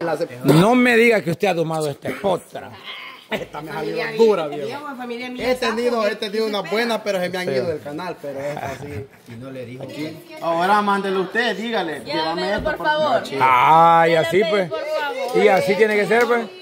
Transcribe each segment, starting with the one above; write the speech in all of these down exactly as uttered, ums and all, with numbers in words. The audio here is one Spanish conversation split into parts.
No me diga que usted ha domado este potra. Esta me ha salido dura, viejo. He tenido, he tenido una buena, pero se me han ido del canal, pero esta sí. Y no le dijo aquí. Ahora mándele usted, dígale. Llévame por favor. Ay, así pues. Y así tiene que ser, pues.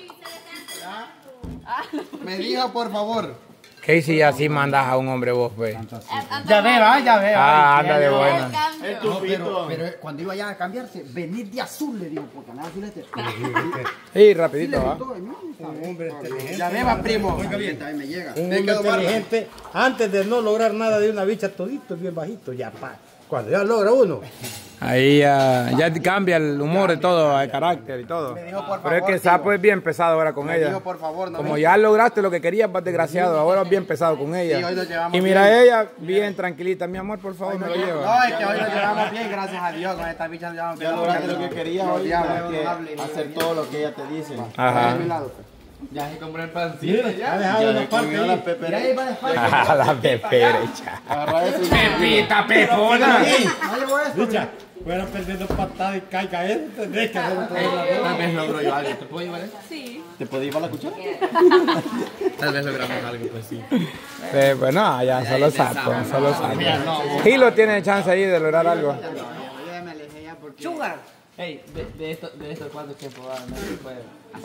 Me dijo, por favor. ¿Qué si así mandas a un hombre vos, pues? Ya ve, va, ya ve. Ah, anda de buena. No, pero, pero cuando iba ya a cambiarse, venir de azul, le digo, porque nada azul este. Sí, rapidito, ¿va? Un hombre inteligente. Ya ve, va, primo. Oiga bien, también me llega. Un hombre inteligente, antes de no lograr nada de una bicha, todito bien bajito, ya pa. Cuando ya logra uno. Ahí ya, ya cambia el humor de todo, el carácter y todo. Pero es que el sapo es bien pesado ahora con ella. Dijo, por favor, no Como me... ya lograste lo que querías, vas desgraciado, ahora es bien pesado con ella. Sí, hoy nos llevamos y mira bien. ella, bien tranquilita. Mi amor, por favor, me lo lleva. No, es que hoy nos llevamos bien, gracias a Dios. Con esta bicha nos llevamos bien. Ya lograste lo que querías hoy, que hacer todo lo que ella te dice. Ajá. Ya se compró el pancito, ya. Ha dejado una parte ahí. La pepera. Ah, la peperecha. Pepita, pepona. Bicha, fuera perdiendo patadas y caiga él, tendréis que hacer otra vez. Tal vez logro yo algo. ¿Te puedo llevar eso? Sí. ¿Te puedo llevar la cuchara? Tal vez logramos algo, pues sí. Eh, pues no, ya solo sapo, solo sapo. Gilo tiene chance ahí de lograr algo. Sugar. Hey, de, de esto, de esto, ¿cuánto tiempo va? No se puede.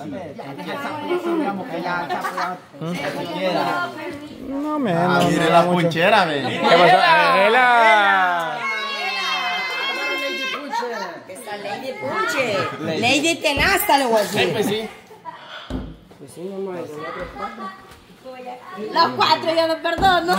No menos. Mire la punchera, ve. ¿Qué pasó? ¡Adela! Esa Lady Punche. Lady Tenaza, le voy a decir. Pues sí. Los cuatro yo no perdono.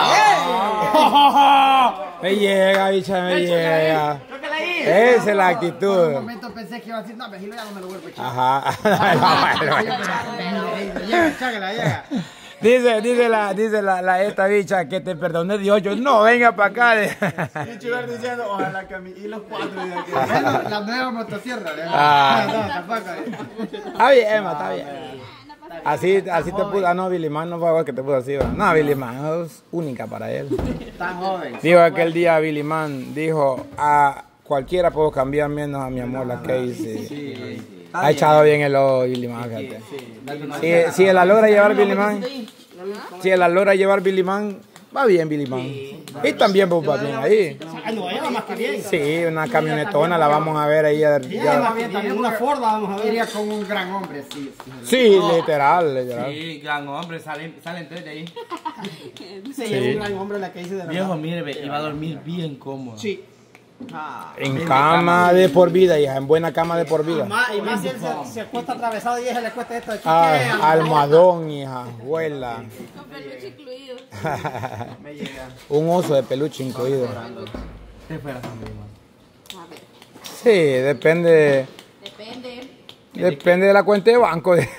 Me llega, bicha, me llega. Esa es la actitud. En un momento pensé que iba a decir, no, pero Gilo ya no me lo vuelvo a echar. Ajá. Llega, chágala, llega. Dice, dice la, dice la, la esta bicha que te perdoné Dios. Yo, no, venga para acá. Y Chugar diciendo, ojalá que a mí, y los cuatro. Bueno, la nueva motosierra. Ah. No, tampoco. Está bien, Emma, está bien. Así, así te puso. Ah, no, Billy Man no fue igual que te puso así. ¿Va? No, Billy Man es única para él. Tan joven. Dijo aquel día Billy Man, dijo, a cualquiera puedo cambiar menos a mi amor la Casey. Ha echado bien el ojo Billy Man, fíjate. Si, si él la logra llevar Billy Man, si él la logra llevar Billy Man, va bien Billy Man. Y también pues, va bien ahí. Sí, una camionetona la vamos a ver ahí. Ya. También una Ford vamos a ver. Iría con un gran hombre, sí. Sí, literal, literal. Sí, gran hombre, salen, salen tres de ahí. Sí, un gran hombre la que hice de Viejo, mire, ve, iba a dormir bien cómodo. Sí. En cama de por vida, hija, en buena cama de por vida. Y más si él se, se acuesta atravesado y ella le cuesta esto de chique. Ah, almohadón, hija, abuela. Con peluche incluido. Me llega. Un oso de peluche incluido. ¿Qué fuera San A ver. Sí, depende. Depende. Depende de la cuenta de banco. Desde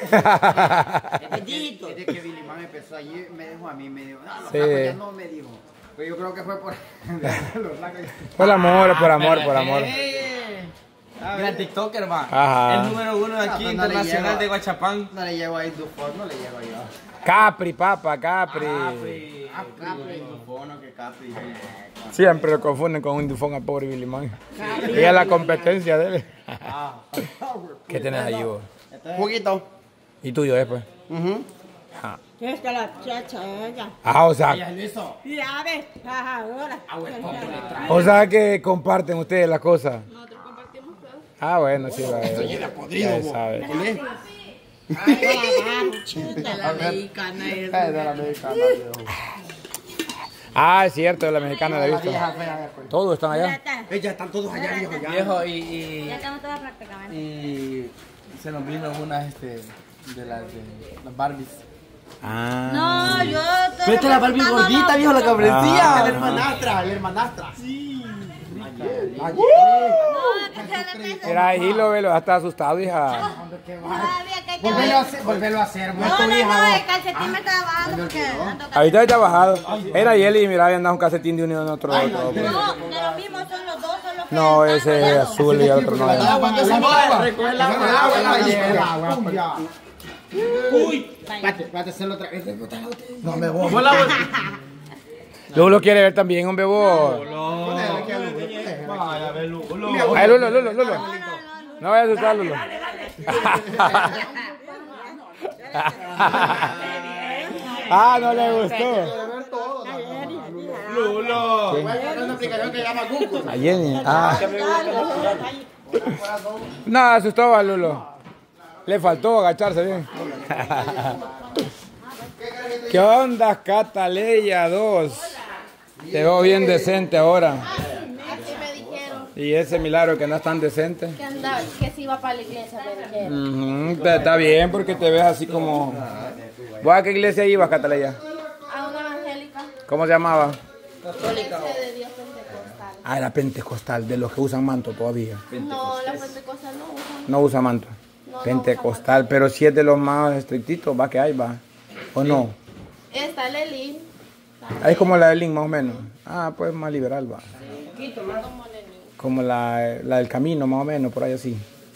que Billy Man empezó allí, me dijo a mí, me dijo, no, los Sí. flacos ya no me dijo. Pero yo creo que fue por los flacos. Por amor, por amor, por amor. Gran TikToker, va. Ajá. El número uno de aquí, No, pues no le internacional lleva. de Guachapán. No le llevo ahí Dufon, no le llevo yo. Capri, papa, Capri. Capri. Capri. Dufon, que Capri. Siempre lo confunden con un dufón al pobre Billy Man. Ella es la competencia de él. ¿Qué tenés allí vos? Juguito. ¿Y tuyo después? Ajá. Es que la chacha ella. Ah, o sea, Ya ves, ajá, ahora. o sea que comparten ustedes las cosas. Nosotros compartimos todo. Ah, bueno, sí, la verdad. Ya sabe. De la mexicana Es de la mexicana, viejo. Ah, es cierto, de la mexicana la he La visto. vieja fea, pues. Todos están allá. Ellas están todos allá, viejo, ya. Viejo, y, y, Ya estamos todas prácticamente. y se nos vino una este, de las de las Barbies. Ah. No, yo. Vete la Barbie gordita, viejo, la Ah. cabrecilla. La hermanastra, la hermanastra. Sí. No, que se le pesa. Mira, ahí lo ve, lo está asustado, hija. Todavía que hay que Volvelo a hacer, volvelo a hacer. No, no, no, el calcetín me está bajando porque ando Ahorita está bajado. Era y él y mira, había andado un calcetín de uno en otro. otro. No, de lo mismo son los dos, son los que No, están ese es volando. azul y el otro no. El agua, el agua. Recoge el agua, el agua, el agua. Uy. Espérate, espérate, hacerlo otra vez. No me voy. Luego lo quiere ver también, hombre, vos. Ay, Lulo, Lulo, Lulo. No voy a asustarlo. Ah, no le gustó. Lulo. Es una aplicación que llama Google. A Jenny. Ah. No, asustó a Lulo. Le faltó agacharse bien. ¿Qué onda, Cataleya dos? Te veo bien decente ahora. Así me dijeron Y ese milagro que no es tan decente. que andaba, que se iba para la iglesia, me dijeron. Ujú, está, está bien porque te ves así como... ¿Vos a qué iglesia ibas, Cataleya? A una evangélica. ¿Cómo se llamaba? Iglesia de Dios Pentecostal. Ah, era pentecostal, de los que usan manto todavía. No, la Pentecostal no usa. No usa manto. No, no Pentecostal, pero si es de los más estrictitos, va que hay, va. ¿O no? Está Lelín. Ahí es como la del Link, más o menos. Ah, pues más liberal, va. Como Lelín. Como la, la del camino, más o menos, por ahí así.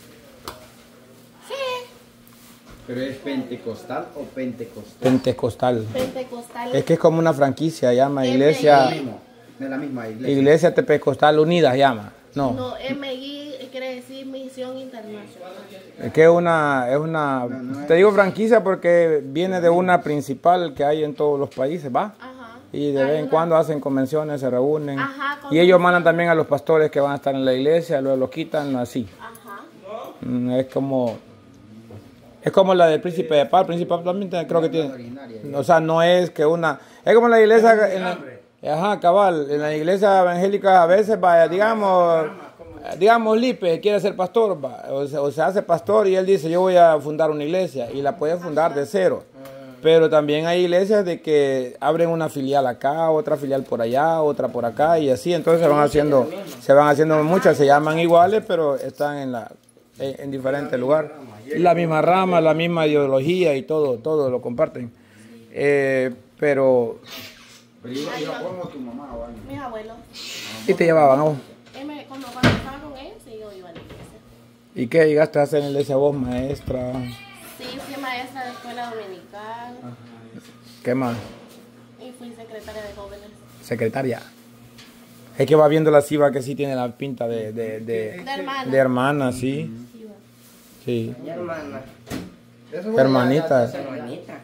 Sí, ¿Pero es pentecostal o pentecostal? Pentecostal. Pentecostal. Es que es como una franquicia, llama Iglesia. De la misma iglesia. Iglesia Pentecostal Unida, llama. No. No, M I quiere decir Misión Internacional. Es que es una, es una, te digo franquicia porque viene de una principal que hay en todos los países, ¿va? Ajá. Y de vez en cuando hacen convenciones, se reúnen. Ajá, Y ellos mandan también a los pastores que van a estar en la iglesia, luego los quitan así. Ajá. Mm, Es como, es como la del Príncipe de Paz. El Príncipe de Paz también te- creo que tiene, o sea, no es que una, es como la iglesia, en la- ajá, cabal, en la iglesia evangélica a veces, vaya, digamos, digamos Lipe quiere ser pastor, va, o, se, o se hace pastor y él dice yo voy a fundar una iglesia y la puede fundar de cero. Pero también hay iglesias de que abren una filial acá, otra filial por allá, otra por acá y así, entonces se van haciendo, se van haciendo muchas, se llaman iguales, pero están en la, en, en diferentes lugares. La misma rama, la misma ideología y todo, todo lo comparten. Eh, pero Mis abuelos. ¿y te llevaban a vos? Él me- Cuando, cuando estaba con ellos, sí, yo iba a la iglesia. ¿Y qué llegaste a hacer en la iglesia vos, maestra? Sí, fui maestra de escuela dominical ¿Qué más? y fui secretaria de jóvenes. Secretaria. Es que va viendo la Siva que sí tiene la pinta de, de, de, De hermana. de hermana, sí. Sí, va. Sí. Mi hermana. Hermanita. Hermanita.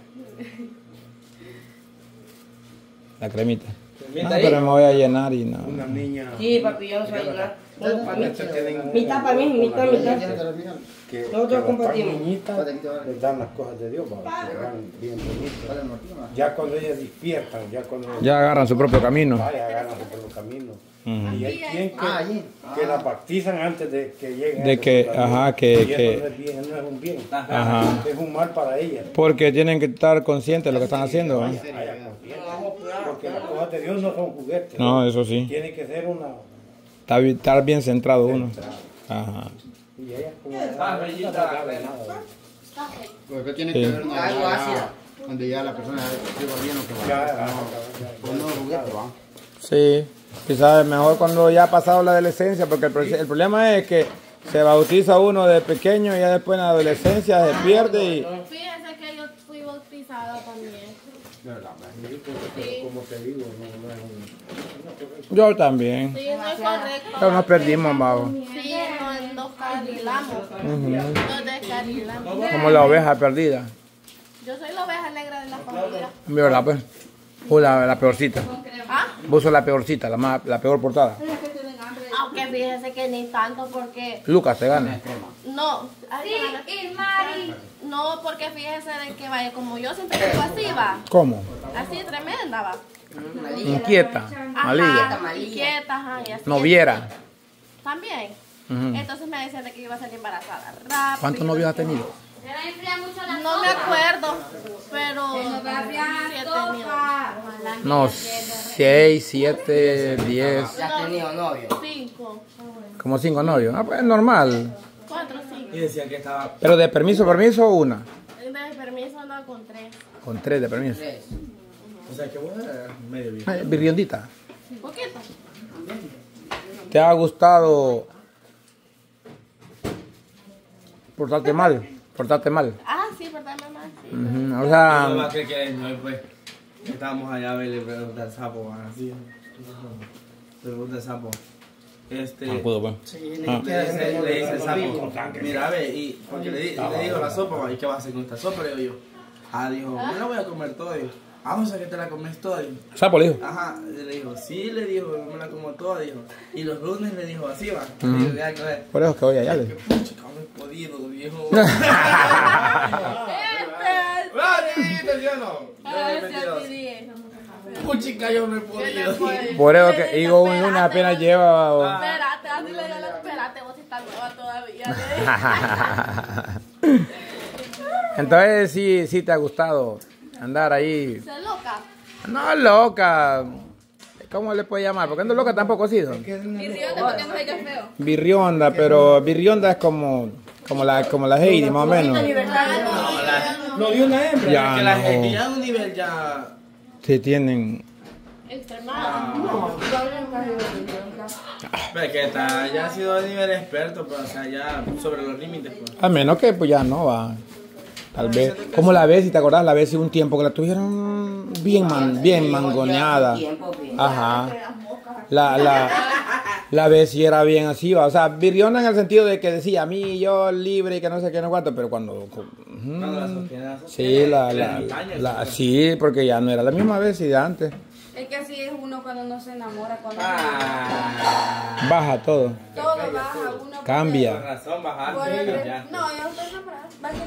La cremita. Ah, pero me voy a llenar y no. Una niña. Sí, papi, yo no soy nada. Bueno, para mí. Mitad para mí, mitad, mitad. Que, Nosotros que a las compartimos. niñitas les dan las cosas de Dios para que van bien bonitas. Ya cuando ellas despiertan, ya cuando Ya agarran su propio camino. vaya, agarran su propio camino. Ujú. Y hay quien que, que la bautizan antes de que lleguen. De a que, su camino. ajá, que- Y eso que- no es bien, no es un bien. Ajá. Es un mal para ellas. Porque tienen que estar conscientes de lo que están haciendo. ¿eh? Vaya consciente. Porque las cosas de Dios no son juguetes. No, eso sí. Tiene que ser una. Está bi- Estar bien centrado uno. Ajá. Y ellas como no saben nada. Porque tiene Sí. que ver una ya, donde ya la persona sepa bien lo que va a hacer. No, con nuevos juguetes, va. Sí, quizás es mejor cuando ya ha pasado la adolescencia, porque el, pro- el problema es que se bautiza uno de pequeño y ya después en la adolescencia se pierde y... Fíjense que yo fui bautizada también. Como te digo, no, no es un. Yo también. Sí, no es correcto. Pero nos perdimos, babo. Sí, nos, nos carrilamos. Nos descarrilamos. Como la oveja perdida. Yo soy la oveja negra de la familia. ¿Verdad, pues? O la, la peorcita. ¿Ah? Vos sos la peorcita, la, más, la peor portada. Aunque fíjense que ni tanto porque... Lucas te gana. No. Sí, Mari. No, porque fíjense de que vaya, como yo siempre digo así, va. ¿Cómo? Así tremenda, va. Inquieta, malilla, Ajá, inquieta, ajá, y así. noviera. También. Ujú. Entonces me decían de que iba a salir embarazada rápido. ¿Cuántos novios has tenido? No me acuerdo, pero sí he tenido. No, seis, siete, diez, Ya has tenido novio. Cinco, como cinco novios. Ah, pues normal. cuatro, cinco. Y decían que estaba. Pero de permiso, permiso, una. De permiso andaba con tres. Con tres de permiso. O sea, que vos eras medio bien. Ay, Virriondita, Poquito. ¿te ha gustado portarte mal? Portarte mal. Ah, sí, ¿verdad, mamá? Sí. Ujú, O No sea, va a creer que no, pues. Estábamos allá a verle preguntar al sapo, así. Pregunta al sapo. Este, Zancudo, pues. le, le dice, le dice el sapo, mira, ve, y porque le, di- le dijo la sopa, ¿y qué vas a hacer con esta sopa? Le digo yo. Ah, dijo, me la voy a comer toda. Dijo, ah, o sea que te la comes toda. Dijo, Sapo le dijo. ajá, le dijo, sí, le dijo, me la como toda, dijo. Y los lunes le dijo así, va. Le dijo, ya, que ver. Por eso que voy allá. Le. Puchica, no he podido, viejo. Este. Ah, sí, así dije. Puchica, yo no he podido. Por eso que digo, un lunes apenas lleva. o- Espérate, así le digo, espérate, vos estás nueva todavía. Entonces sí, sí te ha gustado andar ahí. ¿Se loca? No loca. ¿Cómo le puede llamar? Porque no loca tampoco ha sido. Y ríete porque no sé qué es feo. Birrionda, pero birrionda es como, como la, como la Heidi, más o menos. No dio una hembra. Ya Que la gente no. ya a un nivel ya. Sí tienen. Extremado. Ve que está, ya ha sido a nivel experto, pero o sea, ya sobre los límites, pues. A menos que pues ya no va. Tal vez. Como la vez, si te acordás, la vez un tiempo que la tuvieron bien man, bien mangoneada. Ajá. La, la, la vez sí era bien así, va. O sea, birriona en el sentido de que decía a mí, yo libre y que no sé qué, no cuánto, pero cuando. ujú. Cuando la sostiene, Sí, la, la, la, sí, porque ya no era la misma vez y de antes. Es que así es uno cuando no se enamora, cuando Ah, Baja todo. todo baja, uno con Cambia. razón, bajar. por el re- Ya. No, yo estoy enamorada, va que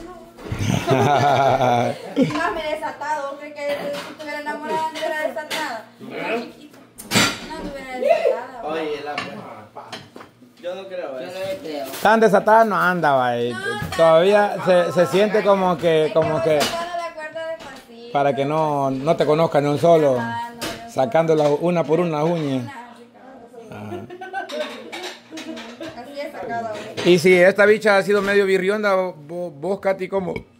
no. Más me he desatado, ¿cree que si estuviera enamorada no estuviera desatada? No, chiquito, no estuviera desatada. Oye, la yo no creo eso. Tan desatada no anda, va. y Todavía se, se siente como que, como que, Solo de acuerdo despacito. para que no, no te conozcan ni un solo, Ah, no, yo- sacando la- una por una uña. Así es sacado. Y si esta bicha ha sido medio birrionda, vos, vos Katy, ¿cómo,